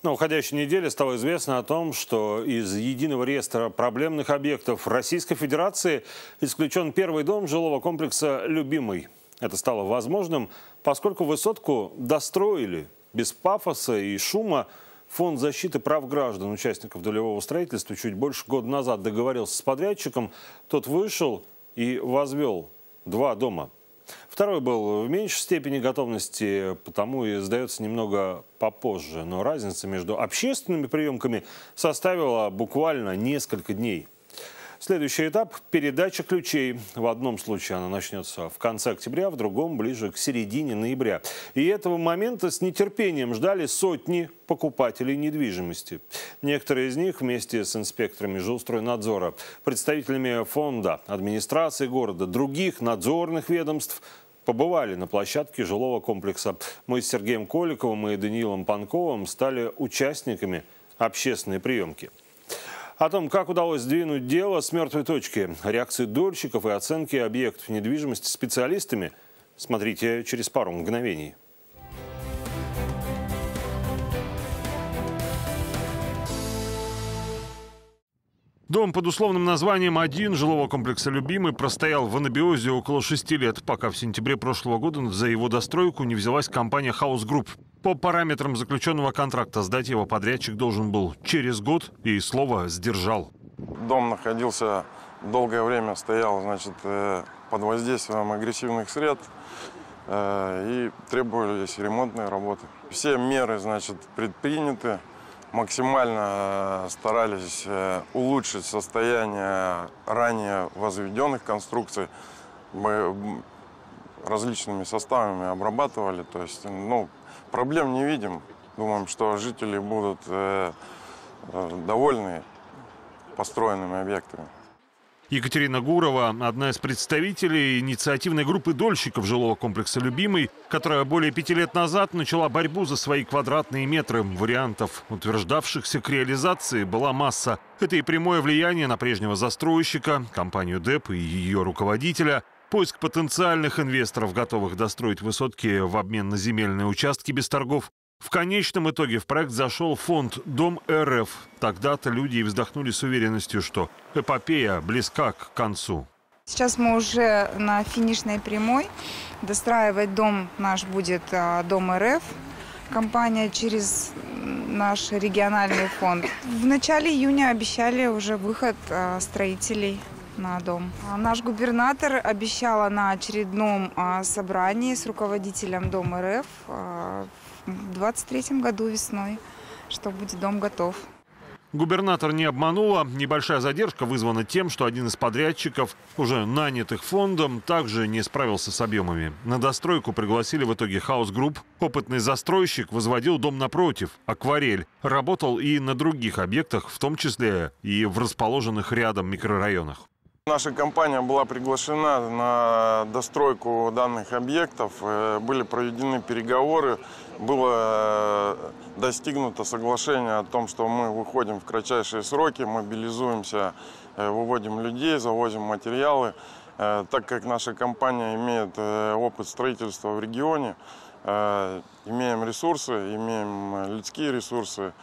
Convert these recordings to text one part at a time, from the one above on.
На уходящей неделе стало известно о том, что из единого реестра проблемных объектов Российской Федерации исключен первый дом жилого комплекса «Любимый». Это стало возможным, поскольку высотку достроили без пафоса и шума. Фонд защиты прав граждан, участников долевого строительства, чуть больше года назад договорился с подрядчиком. Тот вышел и возвел 2 дома. Второй был в меньшей степени готовности, потому и сдается немного попозже. Но разница между общественными приемками составила буквально несколько дней. Следующий этап – передача ключей. В одном случае она начнется в конце октября, в другом – ближе к середине ноября. И этого момента с нетерпением ждали сотни покупателей недвижимости. Некоторые из них вместе с инспекторами жилстройнадзора, представителями фонда, администрации города, других надзорных ведомств побывали на площадке жилого комплекса. Мы с Сергеем Коликовым и Даниилом Панковым стали участниками общественной приемки. О том, как удалось сдвинуть дело с мертвой точки, реакции дольщиков и оценки объектов недвижимости специалистами, смотрите через пару мгновений. Дом под условным названием 1 жилого комплекса «Любимый» простоял в анабиозе около 6 лет, пока в сентябре прошлого года за его достройку не взялась компания «Хаус Групп». По параметрам заключенного контракта сдать его подрядчик должен был через год и слово сдержал. Дом находился долгое время, стоял, значит, под воздействием агрессивных средств и требовались ремонтные работы. Все меры, значит, предприняты. Максимально старались улучшить состояние ранее возведенных конструкций. Мы различными составами обрабатывали. То есть, проблем не видим. Думаем, что жители будут довольны построенными объектами. Екатерина Гурова – одна из представителей инициативной группы дольщиков жилого комплекса «Любимый», которая более 5 лет назад начала борьбу за свои квадратные метры. Вариантов, утверждавшихся к реализации, была масса. Это и прямое влияние на прежнего застройщика, компанию ДЭП и ее руководителя, поиск потенциальных инвесторов, готовых достроить высотки в обмен на земельные участки без торгов. В конечном итоге в проект зашел фонд «Дом РФ». Тогда-то люди и вздохнули с уверенностью, что эпопея близка к концу. Сейчас мы уже на финишной прямой. Достраивать дом наш будет «Дом РФ». Компания через наш региональный фонд. В начале июня обещали уже выход строителей на дом. Наш губернатор обещал на очередном собрании с руководителем «Дом РФ» в 2023 году весной, что будет дом готов. Губернатор не обманула. Небольшая задержка вызвана тем, что один из подрядчиков, уже нанятых фондом, также не справился с объемами. На достройку пригласили в итоге «Хаус Групп». Опытный застройщик возводил дом напротив, «Акварель». Работал и на других объектах, в том числе и в расположенных рядом микрорайонах. Наша компания была приглашена на достройку данных объектов. Были проведены переговоры. Было достигнуто соглашение о том, что мы выходим в кратчайшие сроки, мобилизуемся, выводим людей, завозим материалы. Так как наша компания имеет опыт строительства в регионе, имеем ресурсы, имеем людские ресурсы,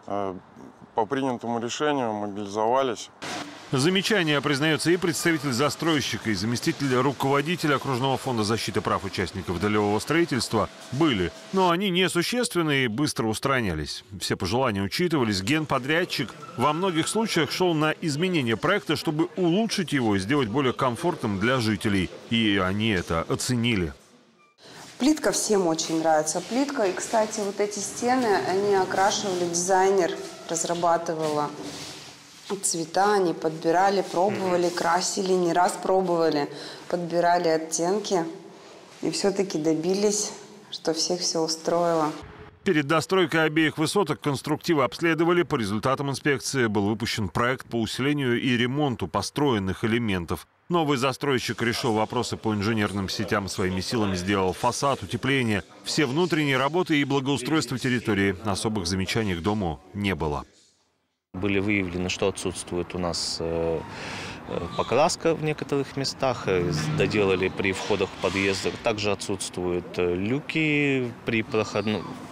по принятому решению мобилизовались. Замечания признается и представитель застройщика, и заместитель руководителя окружного фонда защиты прав участников долевого строительства были. Но они несущественные и быстро устранялись. Все пожелания учитывались. Генподрядчик во многих случаях шел на изменение проекта, чтобы улучшить его и сделать более комфортным для жителей. И они это оценили. Плитка всем очень нравится. Плитка, и, кстати, вот эти стены, они окрашивали, дизайнер разрабатывала. Цвета они подбирали, пробовали, красили, не раз пробовали, подбирали оттенки. И все-таки добились, что всех все устроило. Перед достройкой обеих высоток конструктивы обследовали. По результатам инспекции был выпущен проект по усилению и ремонту построенных элементов. Новый застройщик решил вопросы по инженерным сетям своими силами, сделал фасад, утепление, все внутренние работы и благоустройство территории. Особых замечаний к дому не было. Были выявлены, что отсутствует у нас покраска в некоторых местах, доделали при входах в подъезды. Также отсутствуют люки при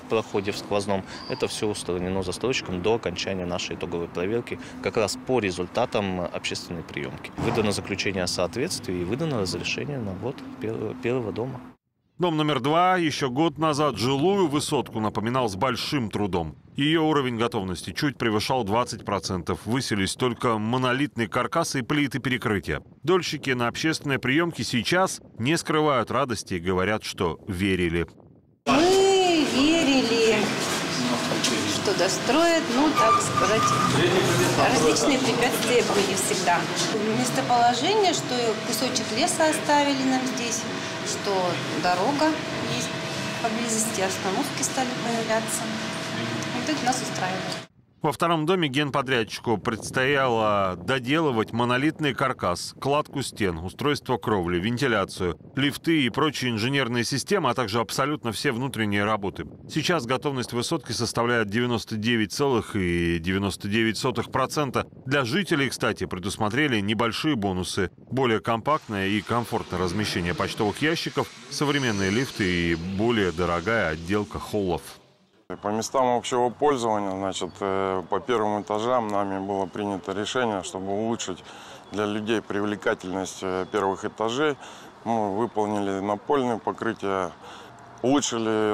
проходе в сквозном. Это все устранено застройщиком до окончания нашей итоговой проверки, как раз по результатам общественной приемки. Выдано заключение о соответствии и выдано разрешение на ввод первого дома. Дом номер 2 еще год назад жилую высотку напоминал с большим трудом. Ее уровень готовности чуть превышал 20%. Выселись только монолитные каркасы и плиты перекрытия. Дольщики на общественной приемке сейчас не скрывают радости и говорят, что верили. Мы верили, что достроят, так сказать, различные препятствия были всегда. Местоположение, что кусочек леса оставили нам здесь, что дорога есть поблизости, остановки стали появляться. Вот это нас устраивает. Во втором доме генподрядчику предстояло доделывать монолитный каркас, кладку стен, устройство кровли, вентиляцию, лифты и прочие инженерные системы, а также абсолютно все внутренние работы. Сейчас готовность высотки составляет 99,99%. Для жителей, кстати, предусмотрели небольшие бонусы. Более компактное и комфортное размещение почтовых ящиков, современные лифты и более дорогая отделка холлов. По местам общего пользования, по первым этажам нами было принято решение, чтобы улучшить для людей привлекательность первых этажей. Мы выполнили напольное покрытие, улучшили,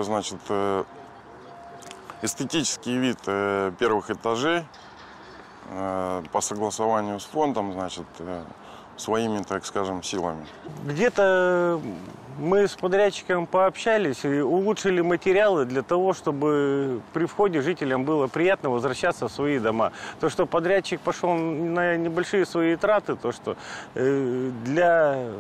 эстетический вид первых этажей по согласованию с фондом, своими, так скажем, силами. Где-то мы с подрядчиком пообщались и улучшили материалы для того, чтобы при входе жителям было приятно возвращаться в свои дома. То, что подрядчик пошел на небольшие свои траты, то, что для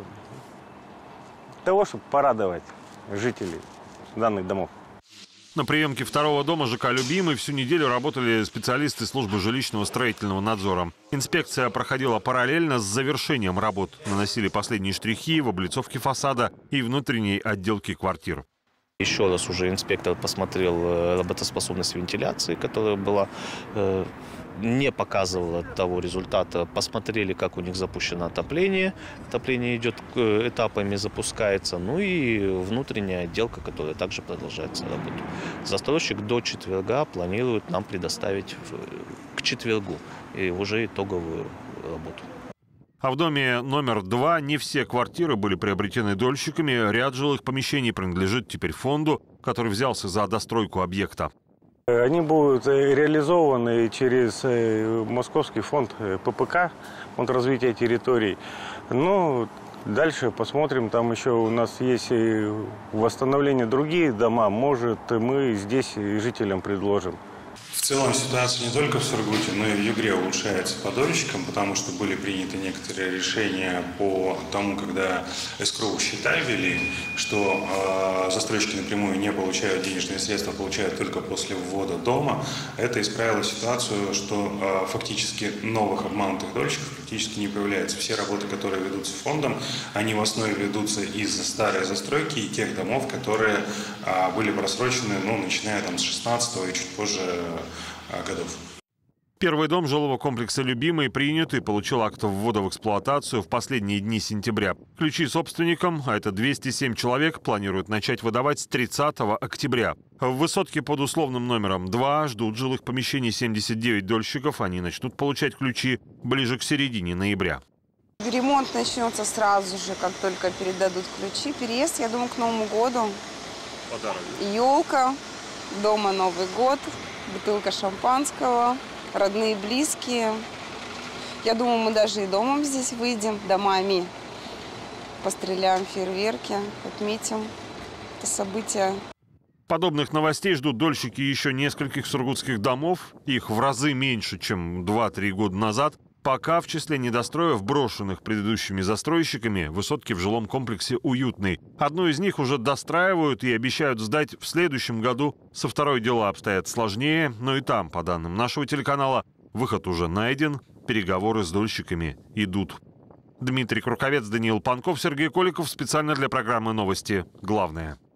того, чтобы порадовать жителей данных домов. На приемке второго дома ЖК «Любимый» всю неделю работали специалисты службы жилищного строительного надзора. Инспекция проходила параллельно с завершением работ. Наносили последние штрихи в облицовке фасада и внутренней отделке квартир. Еще раз уже инспектор посмотрел работоспособность вентиляции, которая была, не показывала того результата. Посмотрели, как у них запущено отопление. Отопление идет этапами, запускается. Ну и внутренняя отделка, которая также продолжается работу. Застройщик до четверга планирует нам предоставить к четвергу и уже итоговую работу. А в доме номер 2 не все квартиры были приобретены дольщиками. Ряд жилых помещений принадлежит теперь фонду, который взялся за достройку объекта. Они будут реализованы через Московский фонд ППК, фонд развития территорий. Дальше посмотрим, там еще у нас есть восстановление другие дома. Может, мы здесь жителям предложим. В целом ситуация не только в Сургуте, но и в Югре улучшается по дольщикам, потому что были приняты некоторые решения по тому, когда эскроу счета ввели, что застройщики напрямую не получают денежные средства, получают только после ввода дома. Это исправило ситуацию, что фактически новых обманутых дольщиков практически не появляется. Все работы, которые ведутся фондом, они в основе ведутся из-за старой застройки и тех домов, которые были просрочены, начиная с 16 и чуть позже годов. Первый дом жилого комплекса «Любимый» принят и получил акт ввода в эксплуатацию в последние дни сентября. Ключи собственникам, а это 207 человек, планируют начать выдавать с 30 октября. В высотке под условным номером 2 ждут жилых помещений 79 дольщиков. Они начнут получать ключи ближе к середине ноября. Ремонт начнется сразу же, как только передадут ключи. Переезд, я думаю, к Новому году. Подарок. Елка, дома Новый год, бутылка шампанского, родные, близкие. Я думаю, мы даже и домом здесь выйдем, домами. Постреляем фейерверки, отметим это событие. Подобных новостей ждут дольщики еще нескольких сургутских домов. Их в разы меньше, чем 2-3 года назад. Пока в числе недостроев, брошенных предыдущими застройщиками, высотки в жилом комплексе «Уютный». Одну из них уже достраивают и обещают сдать в следующем году. Со второй дела обстоят сложнее, но и там, по данным нашего телеканала, выход уже найден, переговоры с дольщиками идут. Дмитрий Круковец, Даниил Панков, Сергей Коликов. Специально для программы «Новости. Главное».